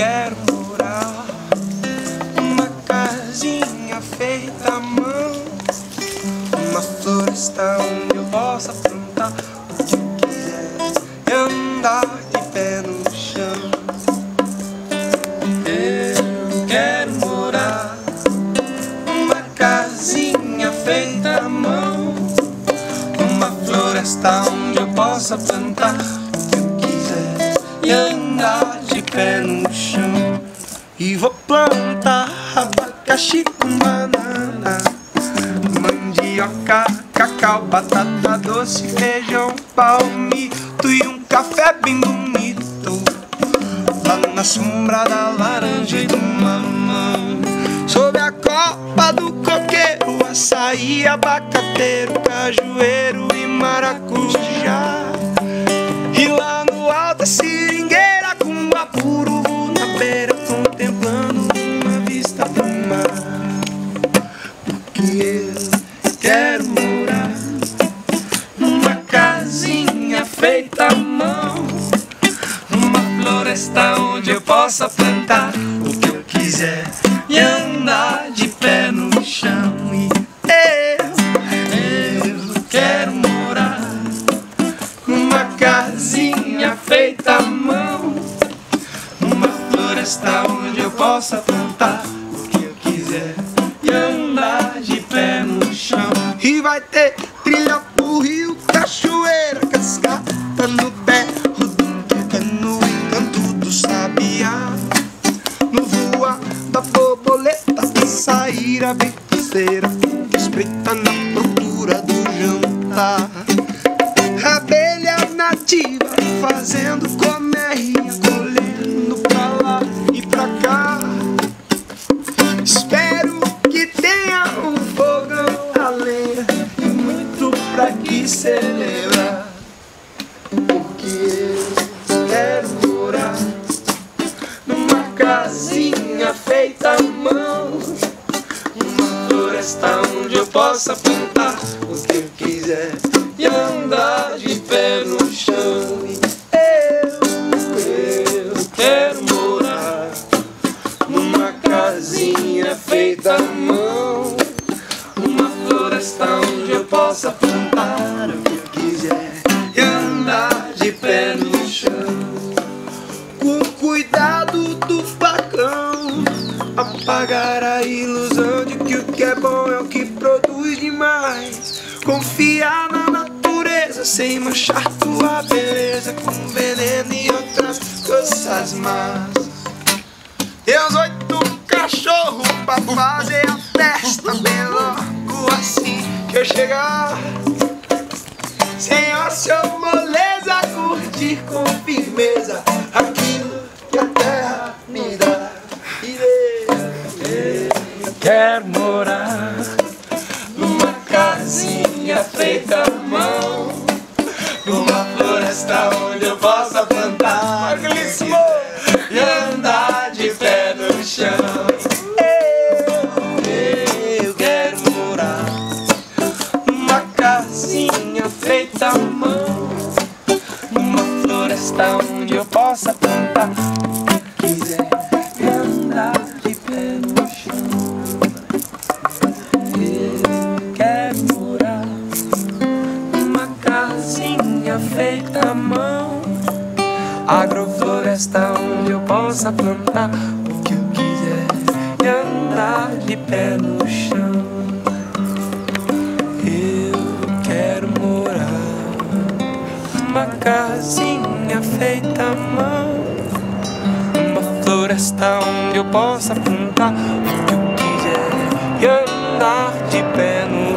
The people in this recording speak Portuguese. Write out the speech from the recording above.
quero morar numa casinha feita à mão, uma floresta onde eu possa plantar o que eu quiser e andar de pé no chão. Eu quero morar numa casinha feita à mão, uma floresta onde eu possa plantar o que eu quiser e andar de pé no chão. E vou plantar abacaxi com banana, mandioca, cacau, batata doce, feijão, palmito e um café bem bonito lá na sombra da laranja e do mamão. Sob a copa do coqueiro, açaí, abacateiro, cajueiro e maracujá. E lá no alto a seringueira com guapuruvu na beira, contemplando uma vista do mar. Porque eu quero morar numa casinha feita à mão, numa floresta onde eu possa plantar o que eu quiser e andar de pé no chão. E eu quero morar numa casinha feita à mão, numa floresta onde eu possa plantar o que eu quiser e andar de pé no chão. E vai ter trilha pro rio, cachoeira, cascata no berro do cano, encanto do sabiá, no voar da borboleta, sair a feiticeira que espreita na procura do jantar. Abelha nativa fazendo colmeia, colhendo pra lá e pra cá. Espero que tenha um fogão a lenha e muito pra que celebrar. Porque eu quero morar numa casinha feita à mão, uma floresta onde eu possa plantar o que eu quiser e andar de pé no chão. Eu quero morar numa casinha feita à mão, uma floresta onde eu possa plantar o que eu quiser e andar de pé no chão. Com cuidado do facão, apagar a ilusão de que o que é bom é o que produz demais. Confiar na natureza sem manchar tua beleza com veneno e outras coisas más. Deus 8 cachorros pra fazer a festa bem logo assim que eu chegar. Sem ócio ou moleza, curtir com firmeza aquilo que a terra me dá. Eu quero morar numa casinha feita à mão, numa floresta onde eu possa plantar e andar de pé no chão. Eu quero morar numa casinha feita à mão, numa floresta onde eu possa plantar o que quiser e andar de pé no chão. Eu quero morar numa casinha feita à mão, agrofloresta onde eu possa plantar o que eu quiser e andar de pé no chão. Eu quero morar numa casinha feita à mão, numa floresta onde eu possa plantar o que eu quiser e andar de pé no